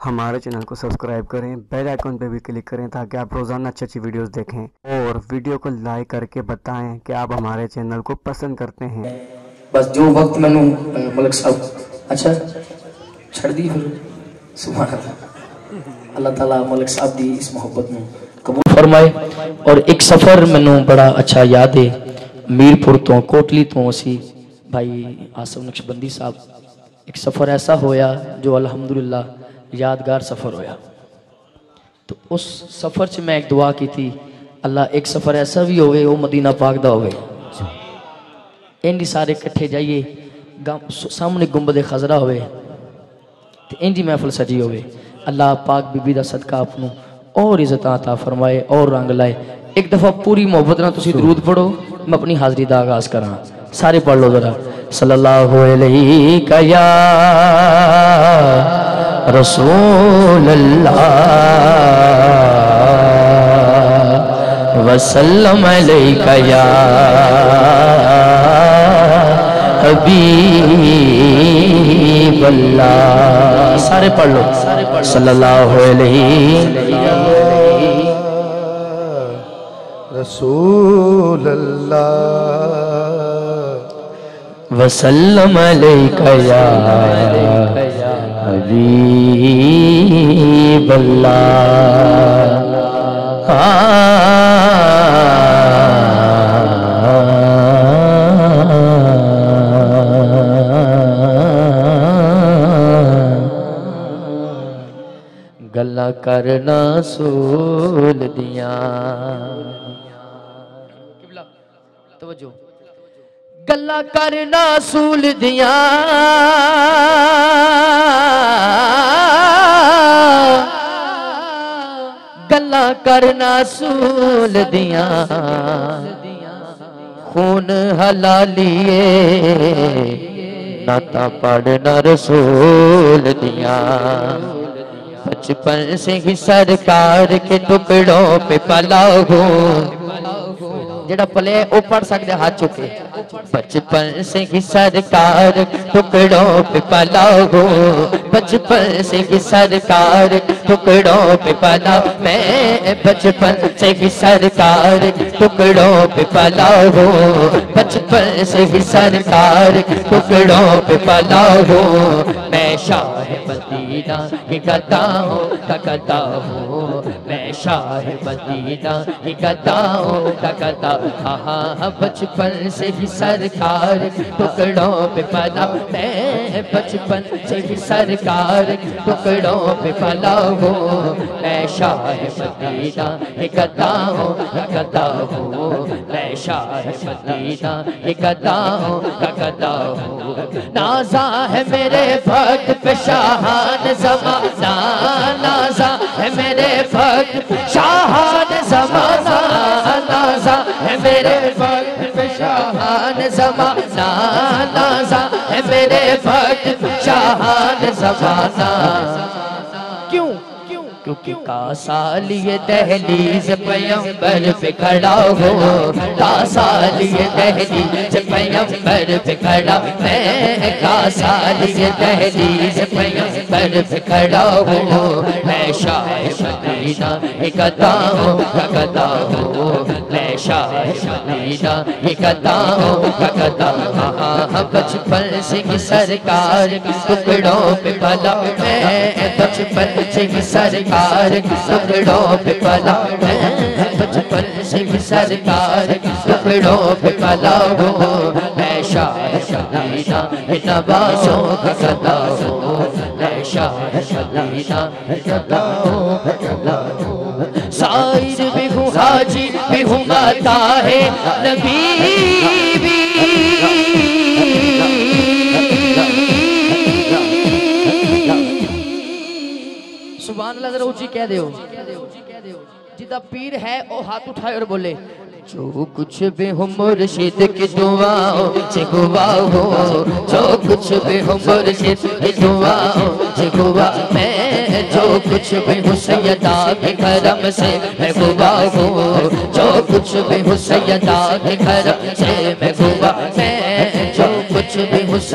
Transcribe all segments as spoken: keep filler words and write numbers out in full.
हमारे चैनल को सब्सक्राइब करें, बेल आइकन पे भी क्लिक करें ताकि आप रोज़ाना अच्छी अच्छी वीडियोस देखें और वीडियो को लाइक करके बताएं कि आप हमारे चैनल को पसंद करते हैं। बस जो वक्त मैनू मलिक साहब अच्छा छड़ दी फिर सुभान अल्लाह अल्लाह ताला मलिक साहब दी इस मोहब्बत में कबूल फरमाए। और एक सफ़र मैनू बड़ा अच्छा याद है, मीरपुर तो कोटली तो असी भाई आसफ नक्शबंदी साहब एक सफ़र ऐसा होया जो अल्हम्दुलिल्लाह यादगार सफ़र होया। तो उस सफ़र च मैं एक दुआ की थी, अल्लाह एक सफ़र ऐसा भी होवे वो मदीना पाक दा होवे, इंजी सारे इकट्ठे जाइए, सामने गुंबद खजरा होवे ते इंजी महफिल सजी होवे। अल्लाह पाक बीबी दा सदका आपनू और इज्जत अता फरमाए और रंग लाए। एक दफ़ा पूरी मोहब्बत नाल तुसीं दरूद पढ़ो, मैं अपनी हाज़री दा आगाज़ करा। सारे पढ़ लो जरा। सल्लल्लाहु अलैहि या रसूल अल्लाह वसल्लम अलैका या हबीब अल्लाह। सारे पढ़ लो। सल्लल्लाहु अलैहि रसूल अल्लाह वसल्लम अलैका या हबीब अल्लाह। गल्ला करना सूल दिया, तवज्जो, गल्ला करना सूल दिया, गल्ला करना सूल दिया, खून हलालिए नाता पढ़ना रसूल दिया। बचपन से ही सरकार के टुकड़ों पे पला हूँ, जेड़ा पले वो पढ़ सकते हाथ चुके। बचपन से ही सरकार टुकड़ों पे पला हूँ, बचपन से ही सरकार टुकड़ों पे पला, मैं बचपन से ही सरकार टुकड़ों पे पला हूँ, बचपन से ही सरकार टुकड़ों पे पला हूँ। मैं शाह मदीना की गदा हूँ गदा हूँ, मैं शाह मदीना की गदा हूँ गदा। हाँ बचपन से ही सरकार टुकड़ों पे पला, मैं बचपन से ही सरकार टुकड़ों पे पला हूँ। मैं शाह मदीना की गदा हूँ गदा हूँ, मैं शाह मदीना की गदा हूँ गदा हूँ। नाज़ा है मेरे भक्त पे शाहान ज़माना, नाज़ा है मेरे भक्त शाहान ज़माना, नाज़ा है मेरे भक्त पे शाहान ज़माना, नाज़ा है मेरे भक्त शाहान ज़माना। क्यों? क्योंकि कासालिए दहलीज पैगंबर पे खड़ा हो, कासालिए दहलीज पैगंबर पे खड़ा, मैं कासालिए दहलीज पैगंबर पे खड़ा हो। मैं शाह मदीना एक गदा हूँ गदा हूँ, मैं शाह मदीना एक गदा हूँ गदा। हाँ बचपन से ही सरकार टुकड़ों पे पला, मैं बचपन से ही सरकार टुकड़ों पे पला, मैं बचपन से ही सरकार टुकड़ों पे पला हूँ। मैं शाह मदीना नवाज़ों का गदा हूँ, मैं शाह मदीना गदा हूँ गदा हूँ। साइर भी हूँ हाजी भी हूँ माता है नबी भी, सुभान अल्लाह जरा ऊंची कह दो। जिदा पीर है वो हाथ उठाए और बोले, जो कुछ भी हो मुर्शिद की दुआओं से हुआ हो, जो कुछ भी हो मुर्शिद की दुआओं से हुआ, मैं जो कुछ भी हो सैयदा के करम से मैं हुआ हो, जो कुछ भी हो सैयदा के करम से मैं हुआ, मैं जो कुछ भी हो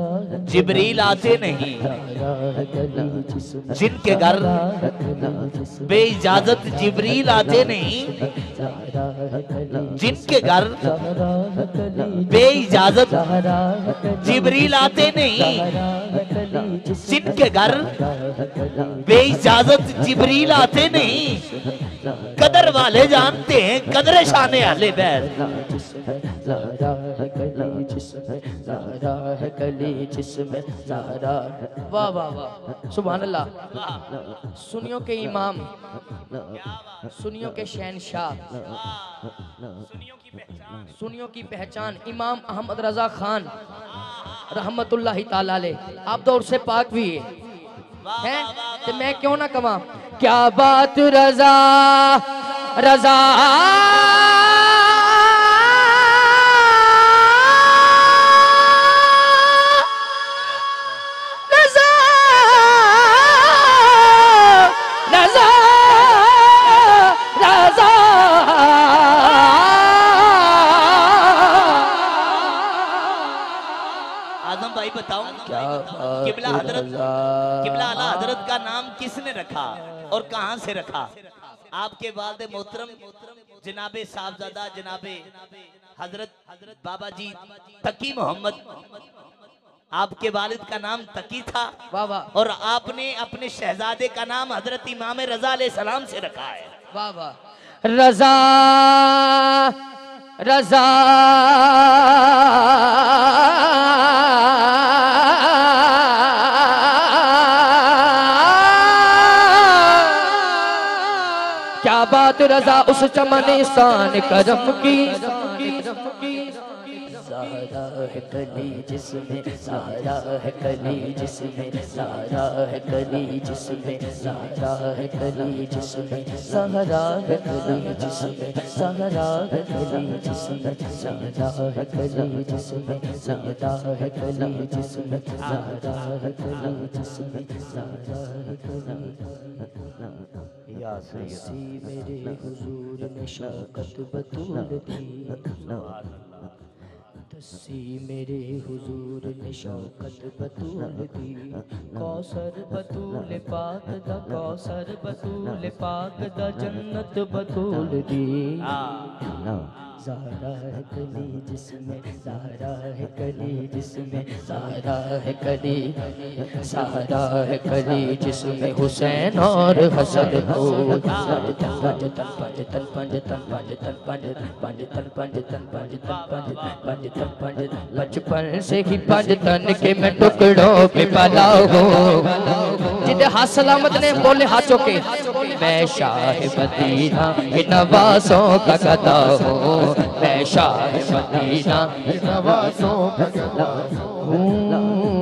जिब्रील आते नहीं, जिनके घर बेइजाजत जिब्रील आते नहीं, जिनके घर बेइजाजत जिब्रील आते नहीं, जिनके घर बेइजाजत जिब्रील आते नहीं, कदर वाले जानते हैं कदर शाने आले बैठ। वाह वाह वाह, सुभान अल्लाह। सुनियों के इमाम, सुनियों के शहनशाह, सुनियों की पहचान इमाम अहमद रजा खान रहमतुल्लाहि ताला अलैह। आप दौर से पाक भी हैं, तो मैं क्यों ना कमा। क्या बात रजा रजा किबला हजरत किबला आला हजरत का नाम किसने रखा और कहां से रखा? आपके वालिद मोहतरम जनाबे साहबजादा जनाबे हजरत बाबा जी तकी मोहम्मद, आपके वालिद का नाम तकी था। वाह वाह। और आपने अपने शहजादे का नाम हजरत इमाम रजा अलैहि सलाम से रखा है। वाह वाह। रजा रजा क्या बात रजा उस चमन शान करम की, सारा है कली जिसमें, सारा है कली जिसमें, सारा है कली जिसमें, सारा है कली जिसमें, सारा है कली जिसमें, सारा है कली जिसमें, सारा है कली जिसमें, सारा है कली जिसमें, सारा है कली जिसमें, सारा है कली या सैयदी मेरे हुजूर ने शौकत बतूल दी, दसी मेरे हुजूर ने शौकत बतूल दी, कौसर बतूल पाक दा, कौसर बतूल पाक दा, जन्नत बतूल दी। ज़हरा है कली जिसमें, ज़हरा है कली जिसमें, ज़हरा है कली, ज़हरा है कली जिसमें हुसैन और हसन को पंज तन पंज तन पंज तन पंज तन पंज तन पंज पंज तन पंज तन पंज तन पंज पंज तन पंज। बचपन से ही पंज तन के मैं टुकड़ों पे पला हूँ, जिन्हें हाथ सलामत ने बोले हाथों के, मैं शाह मदीना नवासों का गदा हूँ, मैं शाह मदीना नवासों का गदा हूँ।